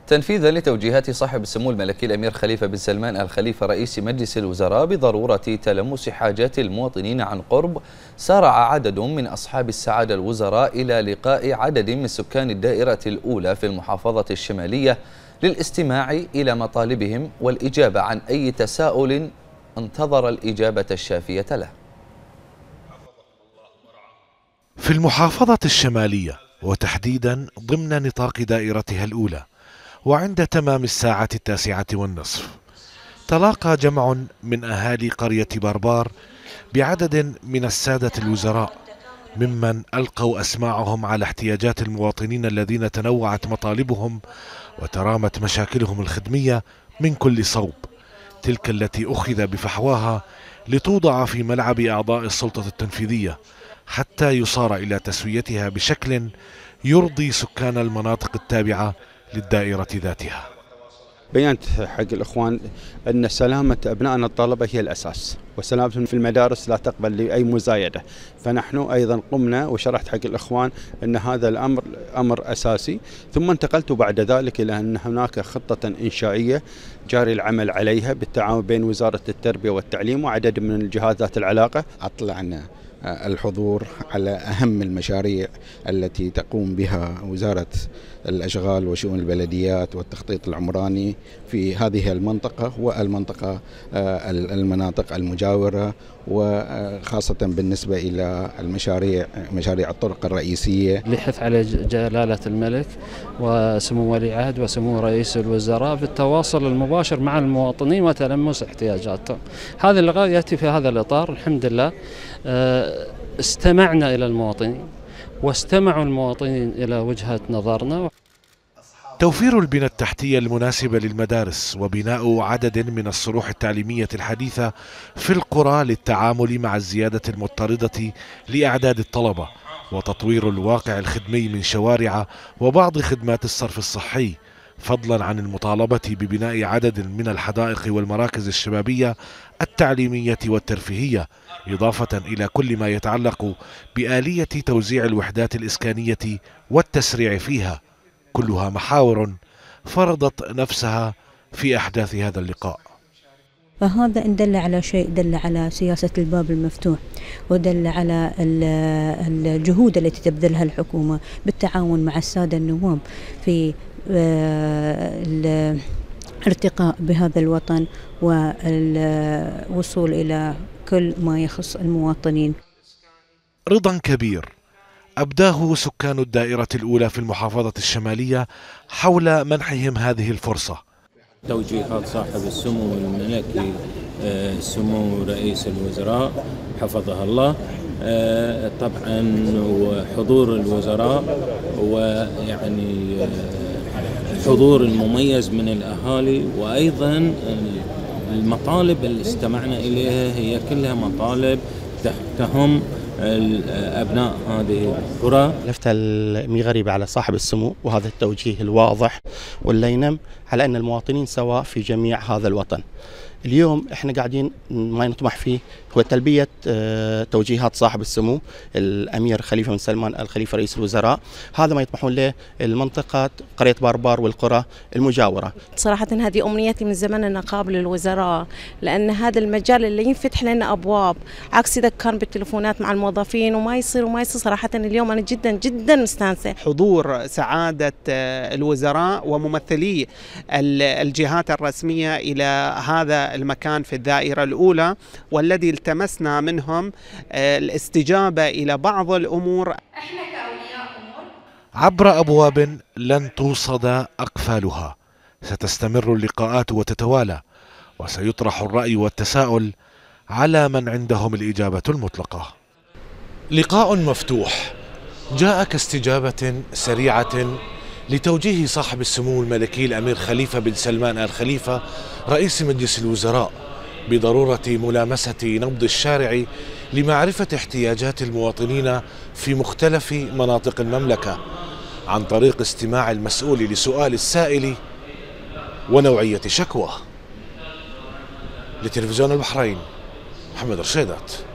تنفيذا لتوجيهات صاحب السمو الملكي الأمير خليفة بن سلمان آل خليفة رئيس مجلس الوزراء بضرورة تلمس حاجات المواطنين عن قرب، سارع عدد من أصحاب السعادة الوزراء إلى لقاء عدد من سكان الدائرة الأولى في المحافظة الشمالية للاستماع إلى مطالبهم والإجابة عن أي تساؤل انتظر الإجابة الشافية له. في المحافظة الشمالية وتحديدا ضمن نطاق دائرتها الأولى، وعند تمام الساعة 9:30 تلاقى جمع من أهالي قرية بربار بعدد من السادة الوزراء ممن ألقوا أسماعهم على احتياجات المواطنين الذين تنوعت مطالبهم وترامت مشاكلهم الخدمية من كل صوب، تلك التي أخذ بفحواها لتوضع في ملعب أعضاء السلطة التنفيذية حتى يصار إلى تسويتها بشكل يرضي سكان المناطق التابعة للدائرة ذاتها. بينت حق الإخوان أن سلامة أبنائنا الطلبة هي الأساس، وسلامتهم في المدارس لا تقبل أي مزايدة، فنحن أيضا قمنا وشرحت حق الإخوان أن هذا الأمر أمر أساسي، ثم انتقلت بعد ذلك إلى أن هناك خطة إنشائية جاري العمل عليها بالتعاون بين وزارة التربية والتعليم وعدد من الجهات ذات العلاقة. أطلعنا الحضور على أهم المشاريع التي تقوم بها وزارة الأشغال وشؤون البلديات والتخطيط العمراني في هذه المنطقة والمنطقة المناطق المجاورة، وخاصة بالنسبة إلى مشاريع الطرق الرئيسية. لحث على جلالة الملك وسمو ولي عهد وسمو رئيس الوزراء بالتواصل المباشر مع المواطنين وتلمس احتياجاتهم. هذا اللقاء يأتي في هذا الإطار. الحمد لله استمعنا إلى المواطنين واستمعوا المواطنين إلى وجهة نظرنا. توفير البنى التحتية المناسبة للمدارس وبناء عدد من الصروح التعليمية الحديثة في القرى للتعامل مع الزيادة المضطردة لأعداد الطلبة، وتطوير الواقع الخدمي من شوارع وبعض خدمات الصرف الصحي، فضلا عن المطالبة ببناء عدد من الحدائق والمراكز الشبابية التعليمية والترفيهية، إضافة إلى كل ما يتعلق بآلية توزيع الوحدات الإسكانية والتسريع فيها، كلها محاور فرضت نفسها في أحداث هذا اللقاء. فهذا إن دل على شيء دل على سياسة الباب المفتوح، ودل على الجهود التي تبذلها الحكومة بالتعاون مع السادة النواب في الارتقاء بهذا الوطن والوصول إلى كل ما يخص المواطنين. رضا كبير أبداه سكان الدائرة الأولى في المحافظة الشمالية حول منحهم هذه الفرصة. توجيهات صاحب السمو الملكي سمو رئيس الوزراء حفظه الله، طبعا وحضور الوزراء ويعني حضور المميز من الأهالي، وأيضا المطالب اللي استمعنا إليها هي كلها مطالب تهم أبناء هذه القرى. لفتة مي غريبة على صاحب السمو وهذا التوجيه الواضح واللينم على أن المواطنين سواء في جميع هذا الوطن. اليوم احنا قاعدين ما نطمح فيه هو تلبية توجيهات صاحب السمو الأمير خليفة بن سلمان آل خليفة رئيس الوزراء، هذا ما يطمحون له المنطقة قرية بربار والقرى المجاورة. صراحة هذه أمنيتي من زمن أن أقابل الوزراء، لأن هذا المجال اللي ينفتح لنا أبواب، عكس إذا كان بالتلفونات مع الموظفين وما يصير صراحة اليوم أنا جدا جدا مستانسة. حضور سعادة الوزراء وممثلي الجهات الرسمية إلى هذا المكان في الدائرة الأولى، والذي التمسنا منهم الاستجابة إلى بعض الأمور. احنا كأولياء أمور عبر أبواب لن توصد أقفالها ستستمر اللقاءات وتتوالى، وسيطرح الرأي والتساؤل على من عندهم الإجابة المطلقة. لقاء مفتوح جاء كاستجابة سريعة لتوجيه صاحب السمو الملكي الأمير خليفة بن سلمان آل خليفة رئيس مجلس الوزراء بضرورة ملامسة نبض الشارع لمعرفة احتياجات المواطنين في مختلف مناطق المملكة عن طريق استماع المسؤول لسؤال السائل ونوعية شكواه. لتلفزيون البحرين، محمد رشيدات.